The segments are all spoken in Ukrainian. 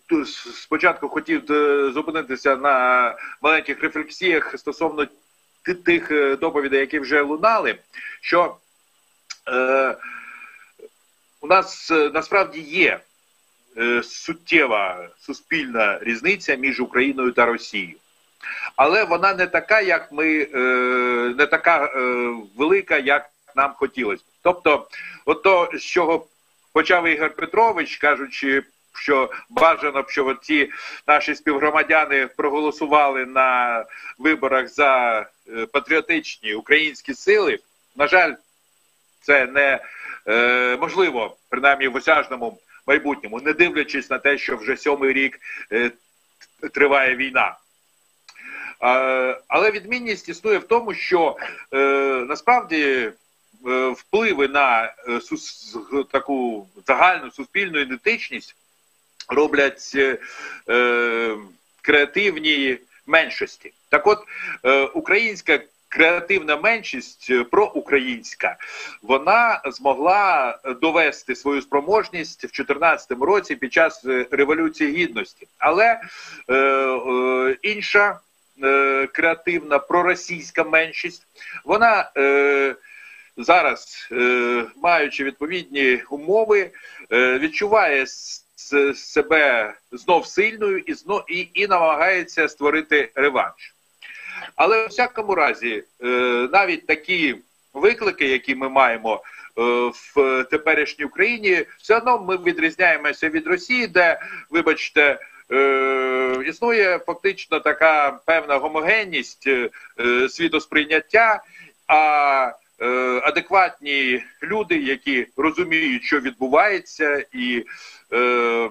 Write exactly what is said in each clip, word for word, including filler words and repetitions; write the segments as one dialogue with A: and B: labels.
A: спочатку хотів зупинитися на маленьких рефлексіях стосовно тих доповідей, які вже лунали, що е, у нас насправді є е, суттєва суспільна різниця між Україною та Росією. Але вона не така, як ми, е, не така е, велика, як нам хотілося. Тобто, от то, з чого почав Ігор Петрович, кажучи, що бажано б, щоб ці наші співгромадяни проголосували на виборах за патріотичні українські сили. На жаль, це не е, можливо, принаймні в осяжному майбутньому, не дивлячись на те, що вже сьомий рік е, триває війна. Е, але відмінність існує в тому, що е, насправді е, впливи на е, сус, таку загальну суспільну ідентичність роблять е, креативні меншості. Так от, е, українська креативна меншість, проукраїнська, вона змогла довести свою спроможність в чотирнадцятому році під час Революції Гідності. Але е, е, інша е, креативна проросійська меншість, вона е, зараз, е, маючи відповідні умови, е, відчуває себе знов сильною і, знов, і, і намагається створити реванш. Але у всякому разі, навіть такі виклики, які ми маємо в теперішній Україні, все одно ми відрізняємося від Росії, де, вибачте, існує фактично така певна гомогенність світосприйняття, а адекватні люди, які розуміють, що відбувається, і е,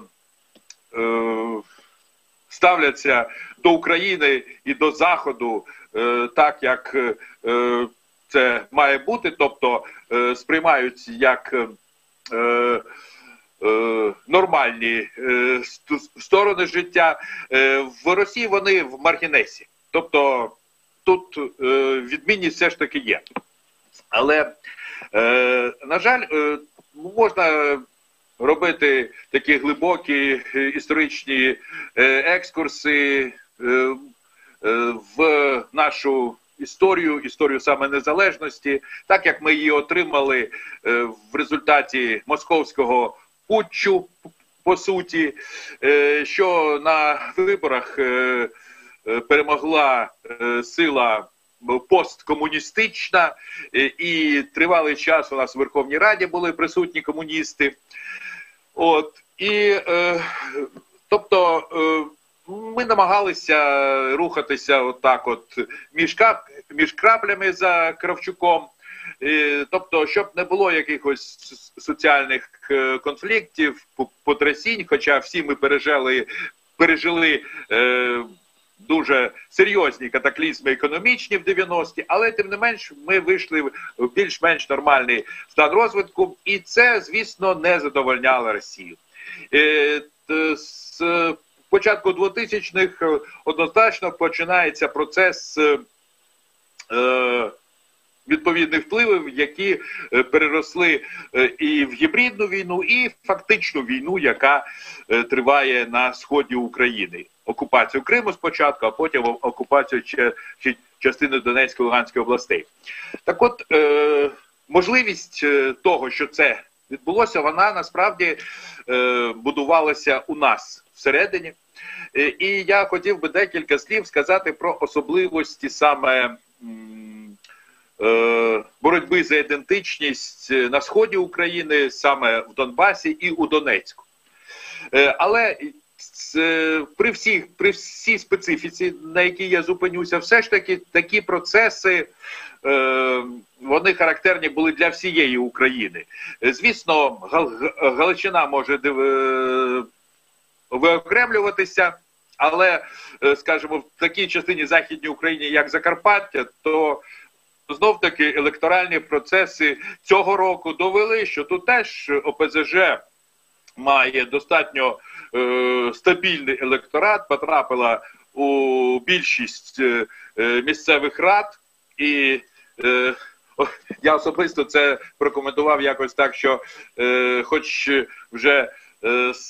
A: е, ставляться до України і до Заходу е, так, як е, це має бути, тобто е, сприймають як е, е, нормальні е, сторони життя. Е, в Росії вони в маргінесі. Тобто тут е, відмінність все ж таки є. Але, е, на жаль, е, можна робити такі глибокі історичні е, екскурси е, е, в нашу історію, історію саме незалежності, так як ми її отримали е, в результаті московського путчу, по суті, е, що на виборах е, е, перемогла е, сила посткомуністична, і тривалий час у нас в Верховній Раді були присутні комуністи. От, і, е, тобто, е, ми намагалися рухатися отак от між, кап, між краплями за Кравчуком, е, тобто, щоб не було якихось соціальних конфліктів, потрясінь, хоча всі ми пережили, пережили е, дуже серйозні катаклізми економічні в дев'яності, але тим не менш ми вийшли в більш-менш нормальний стан розвитку, і це, звісно, не задовольняло Росію. З початку двотисячних однозначно починається процес відповідних впливів, які переросли і в гібридну війну, і фактичну війну, яка триває на сході України. Окупацію Криму спочатку, а потім окупацію частини Донецької і Луганської областей. Так от, е, можливість того, що це відбулося, вона насправді е, будувалася у нас всередині. Е, і я хотів би декілька слів сказати про особливості саме е, боротьби за ідентичність на сході України, саме в Донбасі і у Донецьку. Е, але При всіх, при всій специфіці, на якій я зупинюся, все ж таки такі процеси, е, вони характерні були для всієї України. Звісно, Гал, Галичина може е, виокремлюватися, але, е, скажімо, в такій частині Західній Україні, як Закарпаття, то знов-таки електоральні процеси цього року довели, що тут теж О Пе Зе Же має достатньо е, стабільний електорат, потрапила у більшість е, місцевих рад, і е, я особисто це прокоментував якось так, що е, хоч вже е,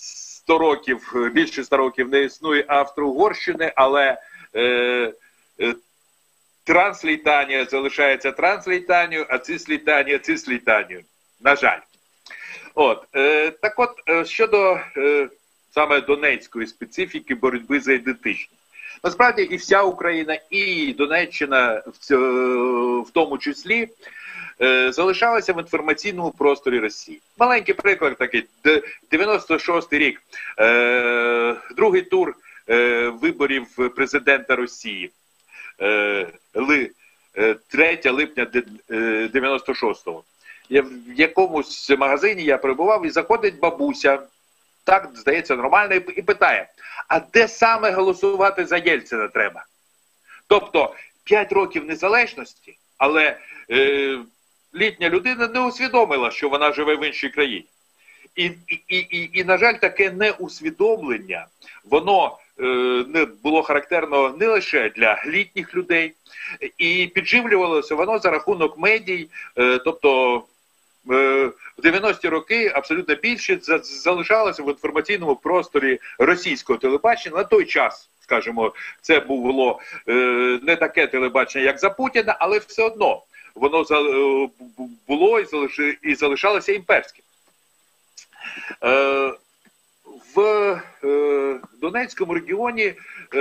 A: сто років, більше ста років не існує Австро-Угорщини, але е, е, Транслейтанія залишається Транслейтанією, а Цислейтанія Цислейтанією. На жаль. От, е, так от, е, щодо е, саме донецької специфіки боротьби за ідентичність. Насправді і вся Україна, і Донеччина в, цьому, в тому числі е, залишалася в інформаційному просторі Росії. Маленький приклад такий. дев'яносто шостий рік. Е, другий тур е, виборів президента Росії. Е, ли, е, третього липня дев'яносто шостого. Я в якомусь магазині я перебував, і заходить бабуся, так, здається, нормально, і питає, а де саме голосувати за Єльцина треба? Тобто, п'ять років незалежності, але е, літня людина не усвідомила, що вона живе в іншій країні. І, і, і, і, і на жаль, таке неусвідомлення, воно е, не було характерно не лише для літніх людей, і підживлювалося воно за рахунок медій, е, тобто в дев'яності роки абсолютно більшість залишалося в інформаційному просторі російського телебачення. На той час, скажімо, це було не таке телебачення, як за Путіна, але все одно воно було і залишалося імперським. В Донецькому регіоні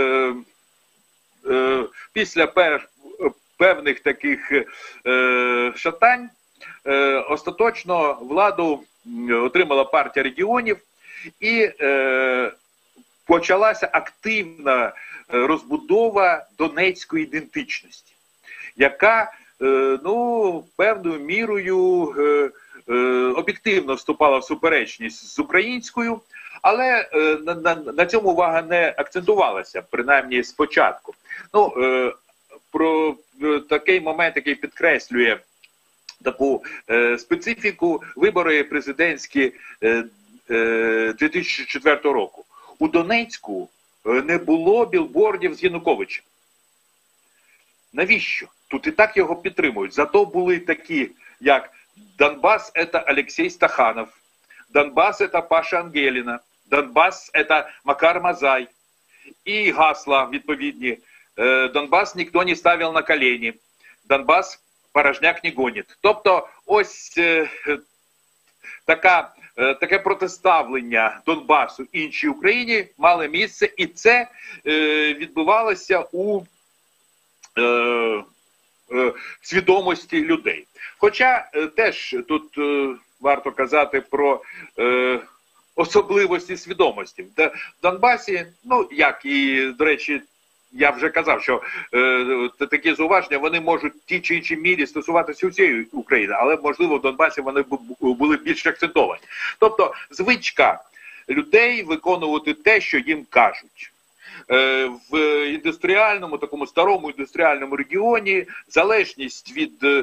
A: після певних таких шатань остаточно владу отримала партія регіонів, і е, почалася активна розбудова донецької ідентичності, яка е, ну, певною мірою е, е, об'єктивно вступала в суперечність з українською, але е, на, на, на цьому увага не акцентувалася, принаймні спочатку. Ну, е, про е, такий момент, який підкреслює таку е, специфіку, вибори президентські е, е, дві тисячі четвертого року. У Донецьку е, не було білбордів з Януковичем. Навіщо? Тут і так його підтримують. Зато були такі, як Донбас – це Олексій Стаханов, Донбас – це Паша Ангеліна, Донбас – це Макар Мазай. І гасла відповідні. Е, Донбас ніхто не ставив на колені. Донбас – порожняк не гонить. Тобто ось е, така, е, таке протиставлення Донбасу іншій Україні мало місце, і це е, відбувалося у е, е, свідомості людей. Хоча е, теж тут е, варто казати про е, особливості свідомості. В Донбасі, ну як і, до речі, я вже казав, що е, такі зауваження, вони можуть в тій чи іншій мірі стосуватися усієї України, але, можливо, в Донбасі вони були більш акцентовані. Тобто, звичка людей виконувати те, що їм кажуть. Е, в індустріальному, такому старому індустріальному регіоні залежність від е,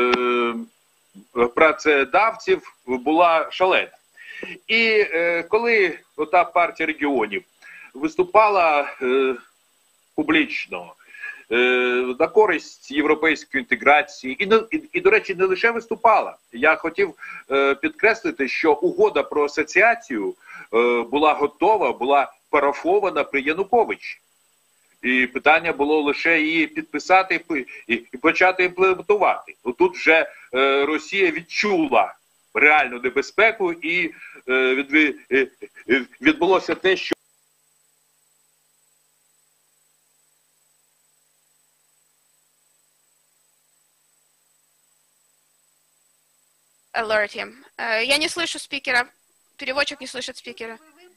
A: працедавців була шалена. І е, коли ота партія регіонів виступала е, публічно, е, на користь європейської інтеграції. І, і, і, до речі, не лише виступала. Я хотів е, підкреслити, що угода про асоціацію е, була готова, була парафована при Януковичі. І питання було лише її підписати і, і почати імплементувати. Тут вже е, Росія відчула реальну небезпеку, і е, від, е, відбулося те, що
B: Alert him. Uh, я не слышу спикера. Переводчик не слышит спикера.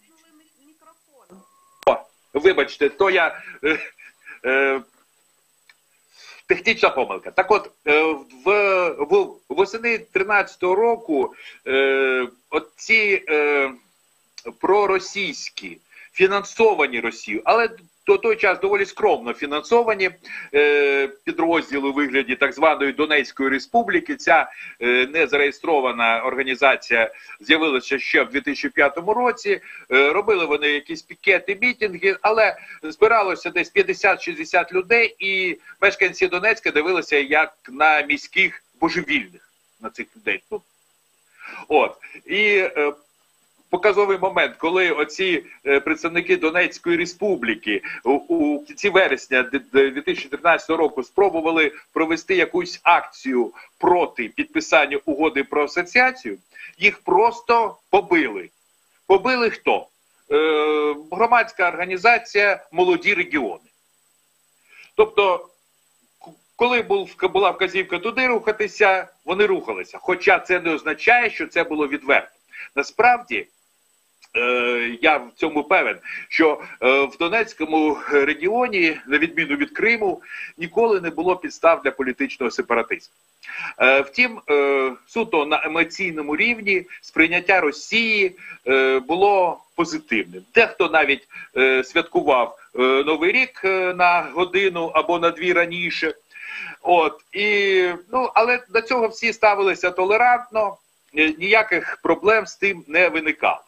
A: О, вибачте, то я... Е, е, технічна помилка. Так от, е, в, в, восени тринадцятого року е, оці е, проросійські, фінансовані Росією, але до той час доволі скромно фінансовані е, підрозділи у вигляді так званої Донецької Республіки. Ця е, незареєстрована організація з'явилася ще в дві тисячі п'ятому році. Е, робили вони якісь пікети, мітинги, але збиралося десь п'ятдесят-шістдесят людей, і мешканці Донецька дивилися як на міських божевільних, на цих людей. Ну, от. І е, показовий момент, коли оці представники Донецької республіки у, у кінці вересня дві тисячі тринадцятого року спробували провести якусь акцію проти підписання угоди про асоціацію, їх просто побили. Побили хто? Е, громадська організація «Молоді регіони». Тобто, коли була вказівка туди рухатися, вони рухалися. Хоча це не означає, що це було відверто. Насправді, я в цьому певен, що в Донецькому регіоні, на відміну від Криму, ніколи не було підстав для політичного сепаратизму. Втім, суто на емоційному рівні сприйняття Росії було позитивним. Дехто навіть святкував Новий рік на годину або на дві раніше. От, і, ну, але до цього всі ставилися толерантно, ніяких проблем з тим не виникало.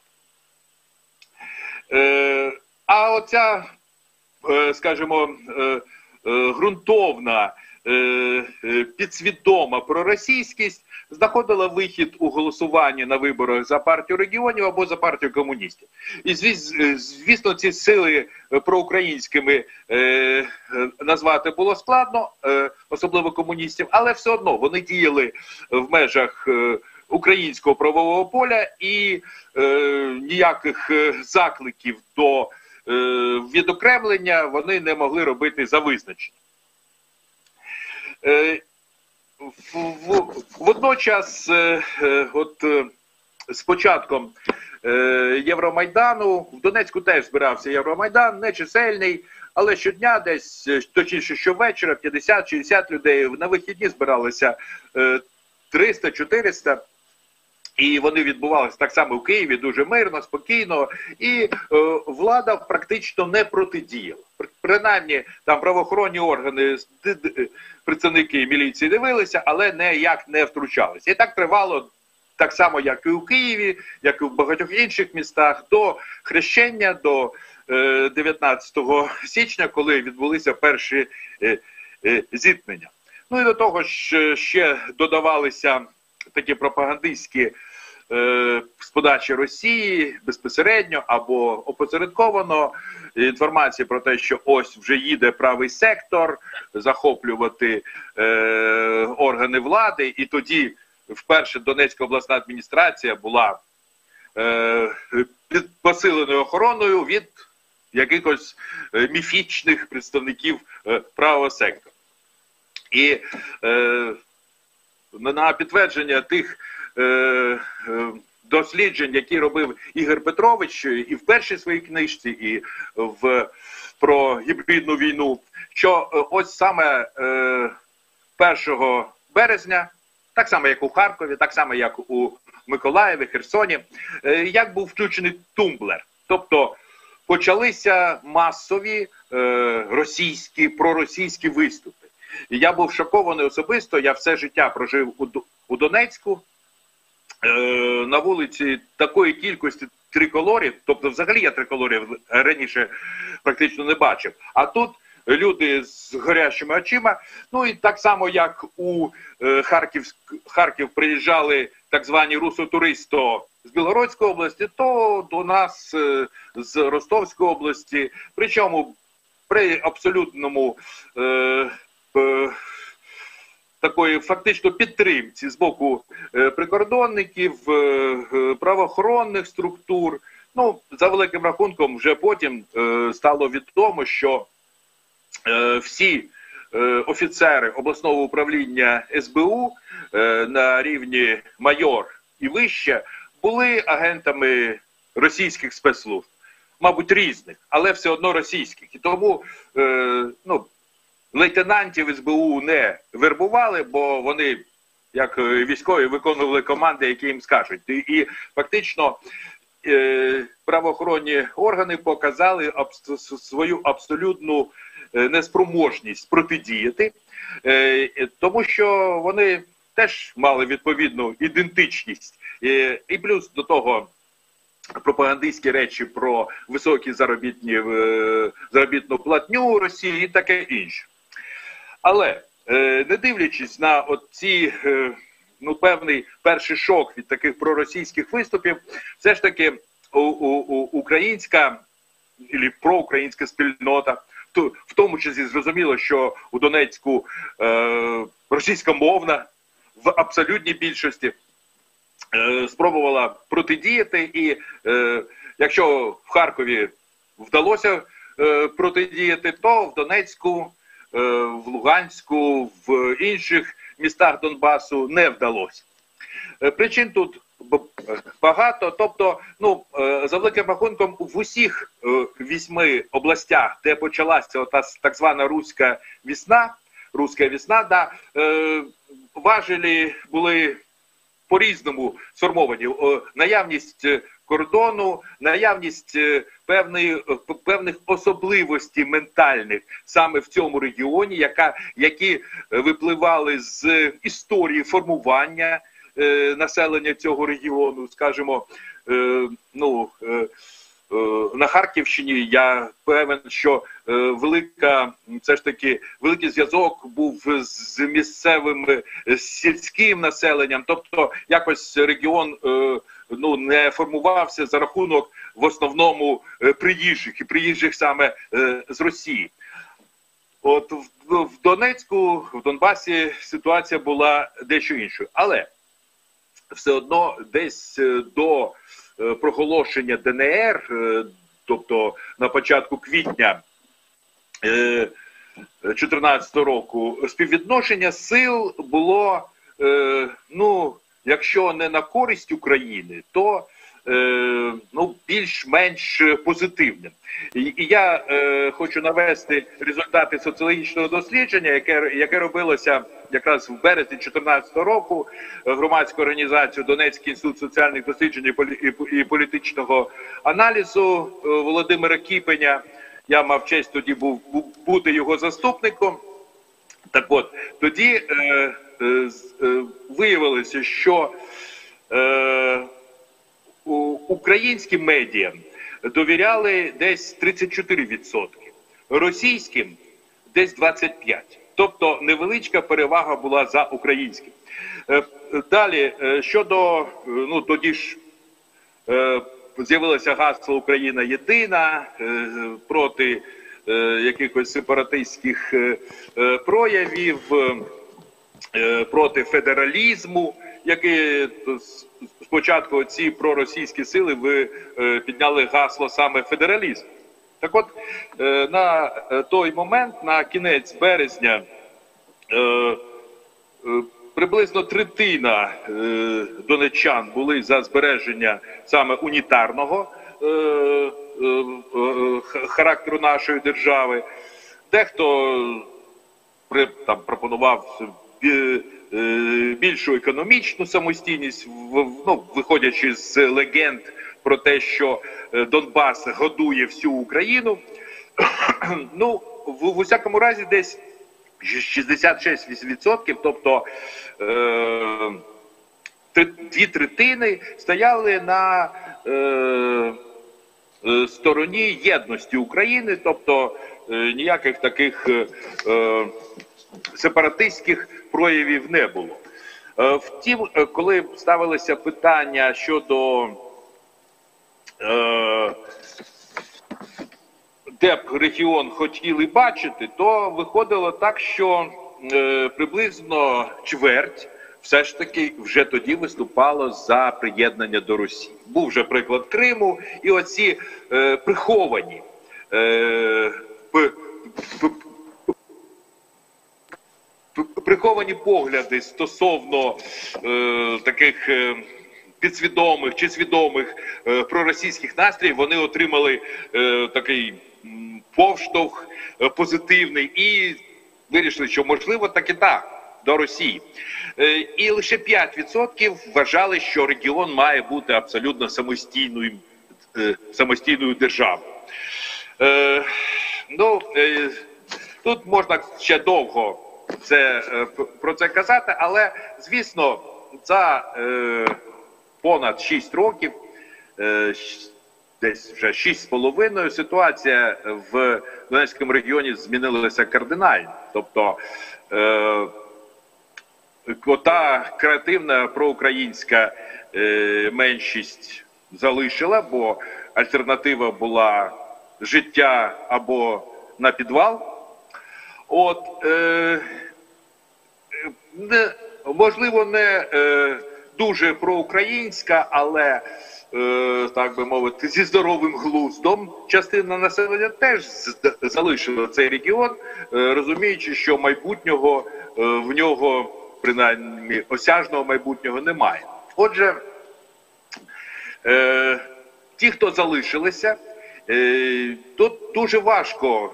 A: Е, а оця, е, скажімо, е, е, ґрунтовна, е, підсвідома проросійськість знаходила вихід у голосуванні на виборах за партію регіонів або за партію комуністів. І, звісно, ці сили проукраїнськими е, назвати було складно, е, особливо комуністів, але все одно вони діяли в межах е, українського правового поля, і е, ніяких закликів до е, відокремлення вони не могли робити за визначення. Е, в, в, водночас, е, от, е, з початком е, Євромайдану, в Донецьку теж збирався Євромайдан, нечисельний, але щодня десь, точніше щовечора, п'ятдесят-шістдесят людей, на вихідні збиралися е, триста-чотириста. І вони відбувалися так само в Києві, дуже мирно, спокійно, і е, влада практично не протидіяла. Принаймні, там правоохоронні органи, представники міліції дивилися, але ніяк не втручалися. І так тривало так само, як і у Києві, як і в багатьох інших містах, до хрещення, до е, дев'ятнадцятого січня, коли відбулися перші е, е, зіткнення. Ну і до того ж ще додавалися такі пропагандистські е, з подачі Росії безпосередньо або опосередковано інформації про те, що ось вже їде правий сектор захоплювати е, органи влади, і тоді вперше Донецька обласна адміністрація була е, під посиленою охороною від якихось міфічних представників е, правого сектору. І е, на підтвердження тих е, е, досліджень, які робив Ігор Петрович і в першій своїй книжці, і в, про гібридну війну, що е, ось саме е, першого березня, так само як у Харкові, так само як у Миколаєві, Херсоні, е, як був включений тумблер. Тобто почалися масові е, російські, проросійські виступи. І я був шокований особисто, я все життя прожив у, у Донецьку, е, на вулиці такої кількості триколорів, тобто взагалі я триколорів раніше практично не бачив, а тут люди з горящими очима, ну і так само як у е, Харків, Харків приїжджали так звані русотуристи з Білгородської області, то до нас е, з Ростовської області, причому при абсолютному е, такої фактично підтримці з боку е, прикордонників, е, правоохоронних структур. Ну, за великим рахунком, вже потім е, стало відомо, що е, всі е, офіцери обласного управління ес бе у е, на рівні майор і вище були агентами російських спецслужб. Мабуть, різних, але все одно російських. І тому, е, ну, лейтенантів ес бе у не вербували, бо вони, як військові, виконували команди, які їм скажуть. І, і фактично е, правоохоронні органи показали аб, свою абсолютну неспроможність протидіяти, е, тому що вони теж мали відповідну ідентичність. Е, і плюс до того пропагандистські речі про високі заробітні, е, заробітну платню Росії і таке інше. Але, е, не дивлячись на оці, е, ну, певний перший шок від таких проросійських виступів, все ж таки у, у, у, українська і проукраїнська спільнота, в тому числі зрозуміло, що у Донецьку е, російськомовна в абсолютній більшості е, спробувала протидіяти, і е, якщо в Харкові вдалося е, протидіяти, то в Донецьку, е, в Луганську, в інших містах Донбасу не вдалося. Е, причин тут багато, тобто, ну, за великим рахунком, в усіх вісьми областях, де почалася ота так звана руська весна, руська весна, да, важелі були по-різному сформовані. Наявність кордону, наявність певної, певних особливостей ментальних саме в цьому регіоні, яка, які випливали з історії формування населення цього регіону, скажімо, ну, на Харківщині я певен, що велика, все ж таки, великий зв'язок був з місцевим сільським населенням, тобто якось регіон, ну, не формувався за рахунок в основному приїжджих, і приїжджих саме з Росії. От в Донецьку, в Донбасі ситуація була дещо іншою, але все одно десь до проголошення ДНР, тобто на початку квітня дві тисячі чотирнадцятого року, співвідношення сил було, ну, якщо не на користь України, то ну, більш-менш позитивним. І, і я е, хочу навести результати соціологічного дослідження, яке, яке робилося якраз в березні дві тисячі чотирнадцятого року громадською організацією Донецький інститут соціальних досліджень і, полі, і, і політичного аналізу Володимира Кіпеня. Я мав честь тоді був, бути його заступником. Так от, тоді е, е, е, виявилося, що е, українським медіа довіряли десь тридцять чотири відсотки, російським десь двадцять п'ять відсотків. Тобто невеличка перевага була за українським. Далі, щодо, ну тоді ж з'явилося гасло «Україна єдина» проти якихось сепаратистських проявів, проти федералізму, який спочатку ці проросійські сили ви підняли гасло саме федералізм. Так от, на той момент, на кінець березня, приблизно третина донеччан були за збереження саме унітарного характеру нашої держави. Дехто там пропонував більшу економічну самостійність, ну, виходячи з легенд про те, що Донбас годує всю Україну. Ну, в, в усякому разі, десь шістдесят шість відсотків, тобто е, дві третини стояли на е, е, стороні єдності України, тобто е, ніяких таких е, сепаратистських проявів не було. Е, втім, коли ставилися питання щодо е, де б регіон хотіли бачити, то виходило так, що е, приблизно чверть все ж таки вже тоді виступало за приєднання до Росії. Був вже приклад Криму, і оці е, приховані е, п, п, п, приховані погляди стосовно е, таких е, підсвідомих чи свідомих е, проросійських настроїв, вони отримали е, такий повштовх е, позитивний і вирішили, що можливо так і так, до Росії. Е, і лише п'ять відсотків вважали, що регіон має бути абсолютно самостійною, е, самостійною державою. Е, ну, е, тут можна ще довго це, е, про це казати, але, звісно, за е, понад шість років, е, десь вже шість з половиною, ситуація в Донецькому регіоні змінилася кардинально. Тобто, е, ота креативна проукраїнська е, меншість залишила, бо альтернатива була життя або на підвал. От, е, не, можливо, не е, дуже проукраїнська, але, е, так би мовити, зі здоровим глуздом частина населення теж залишила цей регіон, е, розуміючи, що майбутнього е, в нього, принаймні, осяжного майбутнього немає. Отже, е, ті, хто залишилися, е, тут дуже важко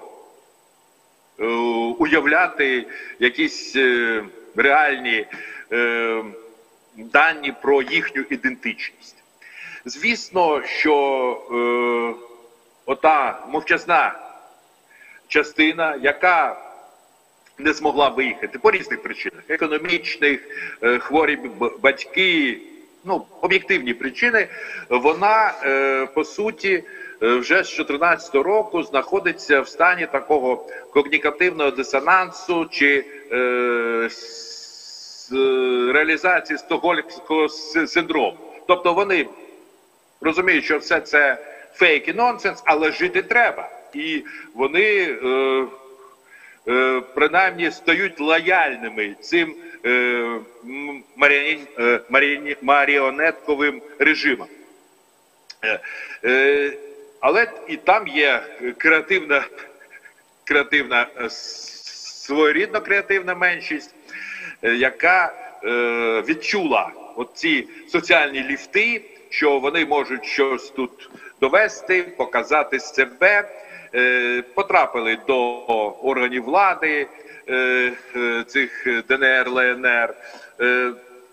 A: е, уявляти якісь е, реальні е, дані про їхню ідентичність. Звісно, що е, ота мовчазна частина, яка не змогла виїхати по різних причинах, економічних, е, хворі батьки, ну, об'єктивні причини, вона, е, по суті, е, вже з чотирнадцятого року знаходиться в стані такого когнітивного дисонансу чи е, з, е, реалізації стокгольмського синдрому. Тобто вони розуміють, що все це фейк і нонсенс, але жити треба. І вони е, е, принаймні стають лояльними цим е, маріоні, е, маріоні, маріонетковим режимом. Е, е, але і там є креативна, креативна своєрідно креативна меншість, е, яка е, відчула оці соціальні ліфти, що вони можуть щось тут довести, показати себе, е, потрапили до органів влади е, е, цих Д Н Р, Л Н Р е,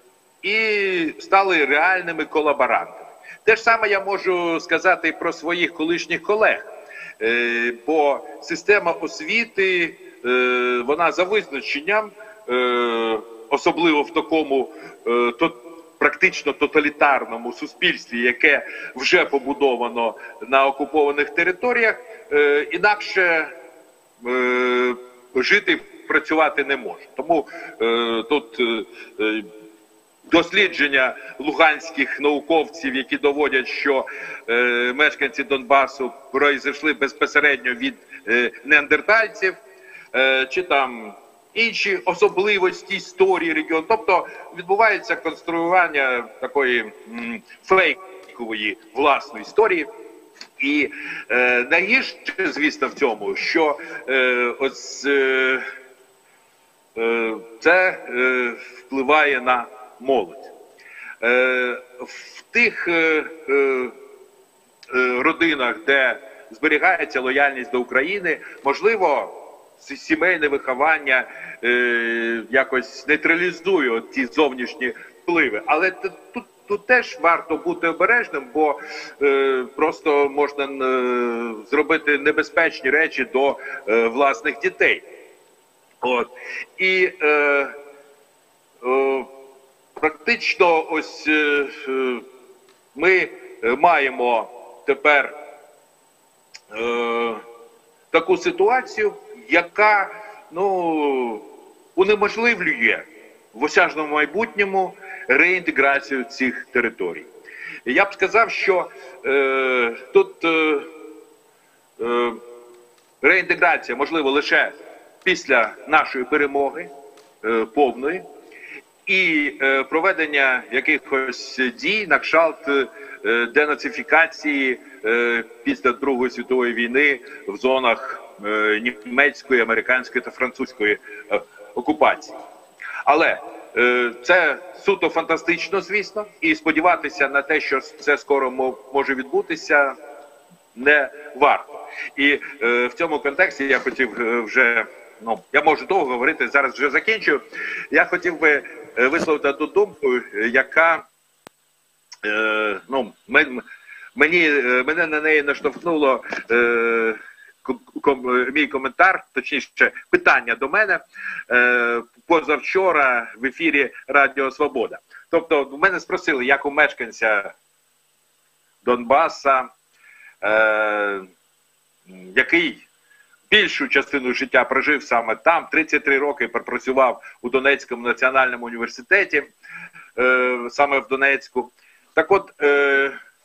A: і стали реальними колаборантами. Те ж саме я можу сказати про своїх колишніх колег, е, бо система освіти, е, вона за визначенням, е, особливо в такому е, то, практично тоталітарному суспільстві, яке вже побудовано на окупованих територіях, е, інакше е, жити, працювати не може. Тому е, тут е, дослідження луганських науковців, які доводять, що е, мешканці Донбасу произошли безпосередньо від е, неандертальців, е, чи там інші особливості історії регіону. Тобто відбувається конструювання такої м, фейкової власної історії. І е, найгірше, звісно, в цьому, що е, ось, е, е, це е, впливає на молодь. Е, в тих е, е, родинах, де зберігається лояльність до України, можливо, сімейне виховання е, якось нейтралізує ці зовнішні впливи. Але тут, тут теж варто бути обережним, бо е, просто можна е, зробити небезпечні речі до е, власних дітей. От. І е, е, практично ось е, ми маємо тепер е, таку ситуацію, яка, ну, унеможливлює в осяжному майбутньому реінтеграцію цих територій. Я б сказав, що е, тут е, е, реінтеграція можлива лише після нашої перемоги е, повної і е, проведення якихось дій на кшталт е, денацифікації е, після Другої світової війни в зонах німецької, американської та французької е, окупації. Але е, це суто фантастично, звісно, і сподіватися на те, що це скоро може відбутися, не варто. І е, в цьому контексті я хотів е, вже, ну, я можу довго говорити, зараз вже закінчую. Я хотів би е, висловити одну думку, яка, е, ну, мен, мені, мене на неї наштовхнуло е, мій коментар, точніше, питання до мене е, позавчора в ефірі Радіо Свобода. Тобто, в мене спросили, як у мешканця Донбаса, е, який більшу частину життя прожив саме там, тридцять три роки пропрацював у Донецькому національному університеті, е, саме в Донецьку. Так от, е,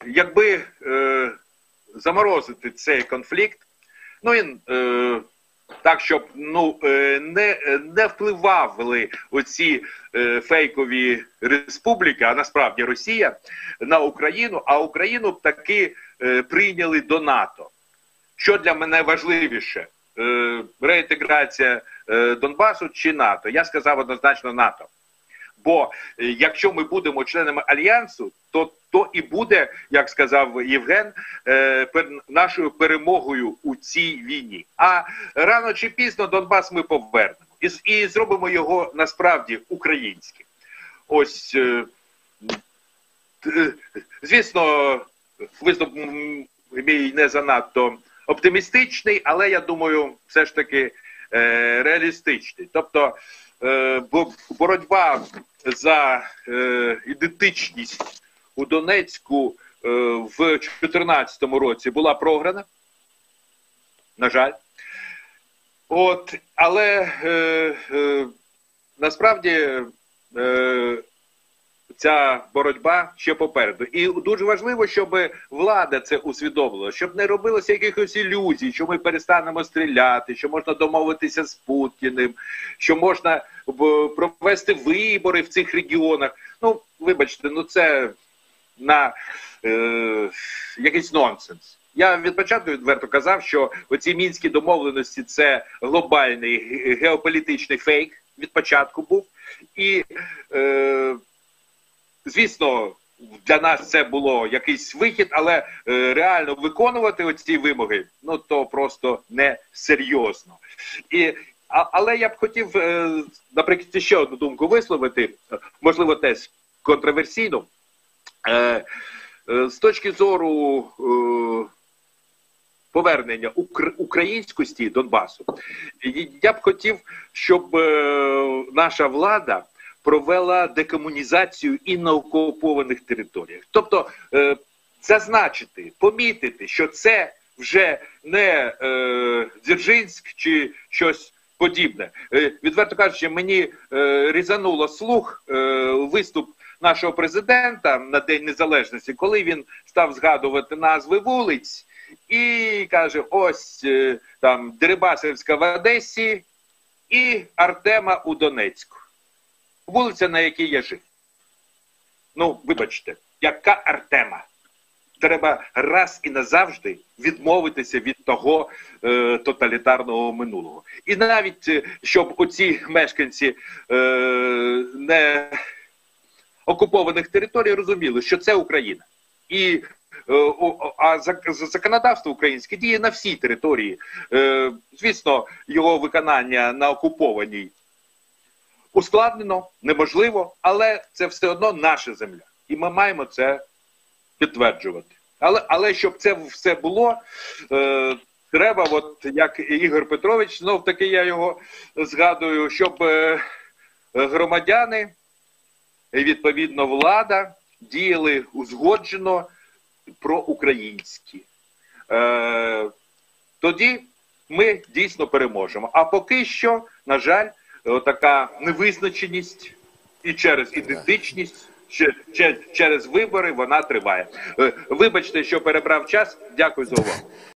A: якби е, заморозити цей конфлікт, ну і е, так, щоб ну, е, не, не впливали оці е, фейкові республіки, а насправді Росія, на Україну, а Україну б таки е, прийняли до НАТО. Що для мене важливіше? Е, реінтеграція е, Донбасу чи НАТО? Я сказав однозначно НАТО. Бо е, якщо ми будемо членами Альянсу, то то і буде, як сказав Євген, е, пер, нашою перемогою у цій війні. А рано чи пізно Донбас ми повернемо. І, і зробимо його насправді українським. Ось, е, е, звісно, виступ мій не занадто оптимістичний, але я думаю, все ж таки е, реалістичний. Тобто е, боротьба за е, ідентичність у Донецьку е, в дві тисячі чотирнадцятому році була програна, на жаль. От, але е, е, насправді е, ця боротьба ще попереду. І дуже важливо, щоб влада це усвідомила, щоб не робилося якихось ілюзій, що ми перестанемо стріляти, що можна домовитися з Путіним, що можна провести вибори в цих регіонах. Ну, вибачте, ну це на е, якийсь нонсенс. Я від початку відверто казав, що оці мінські домовленості – це глобальний геополітичний фейк, від початку був. І е, звісно, для нас це було якийсь вихід, але е, реально виконувати оці вимоги, ну то просто не серйозно. І, а, але я б хотів, е, наприкінці, ще одну думку висловити, можливо, теж контроверсійну. Е, е, з точки зору е, повернення укр українськості Донбасу, я б хотів, щоб е, наша влада провела декомунізацію і на окупованих територіях. Тобто е, зазначити, помітити, що це вже не е, Дзержинськ чи щось подібне. Е, відверто кажучи, мені е, різануло слух е, виступ нашого президента на День Незалежності, коли він став згадувати назви вулиць і каже, ось е, там Дерибасівська в Одесі і Артема у Донецьку. Вулиця, на якій я жив. Ну, вибачте, яка Артема? Треба раз і назавжди відмовитися від того е, тоталітарного минулого. І навіть, е, щоб оці мешканці е, не окупованих територій розуміли, що це Україна. І е, о, а законодавство українське діє на всій території. Е, звісно, його виконання на окупованій ускладнено, неможливо, але це все одно наша земля. І ми маємо це підтверджувати. Але, але щоб це все було, е, треба, от як Ігор Петрович, знов таки я його згадую, щоб е, громадяни і відповідно влада діяли узгоджено проукраїнськи. Е, тоді ми дійсно переможемо. А поки що, на жаль, така невизначеність і через ідентичність, через вибори вона триває. Вибачте, що перебрав час. Дякую за увагу.